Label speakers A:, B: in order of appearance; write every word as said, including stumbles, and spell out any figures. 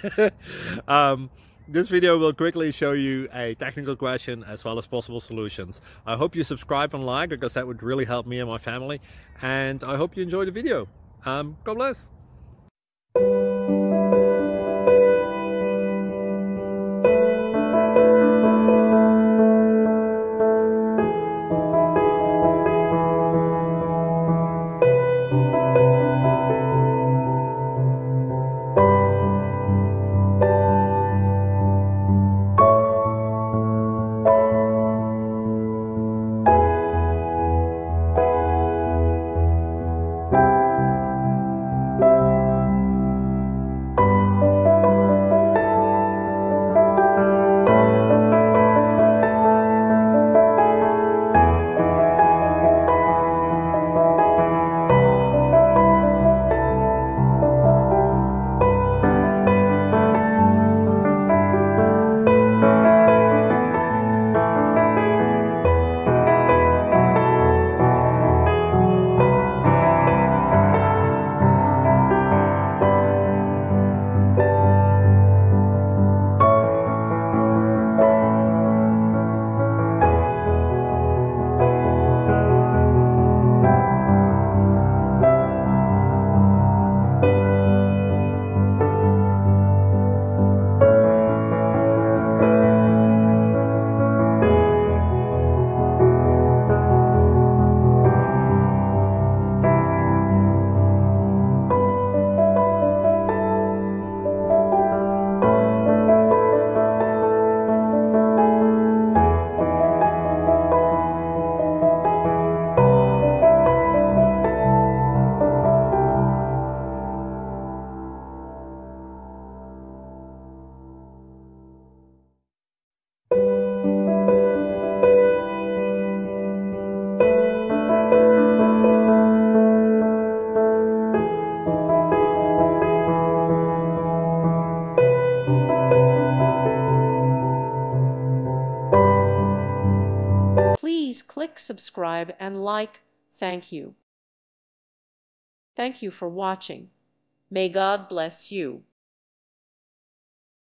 A: um, this video will quickly show you a technical question as well as possible solutions. I hope you subscribe and like, because that would really help me and my family. And I hope you enjoy the video. Um, God bless.
B: Please click subscribe and like. Thank you. Thank you for watching. May God bless you.